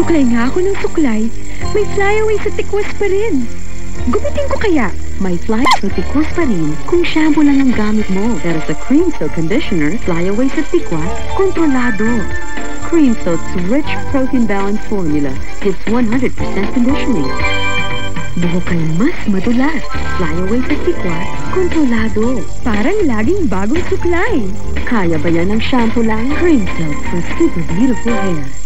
Suklay nga ako ng suklay. May flyaway sa tikwas pa rin. Gumitin ko kaya. May fly sa tikwas pa rin kung shampoo lang ang gamit mo. Pero sa Cream Silk Conditioner, flyaway sa tikwas, kontrolado. Cream Silk's rich protein balance formula gives 100% conditioning. Buhok ay mas madulas. Flyaway sa tikwas, kontrolado. Parang laging bagong suklay. Kaya ba yan ng shampoo lang? Cream Silk for super beautiful hair.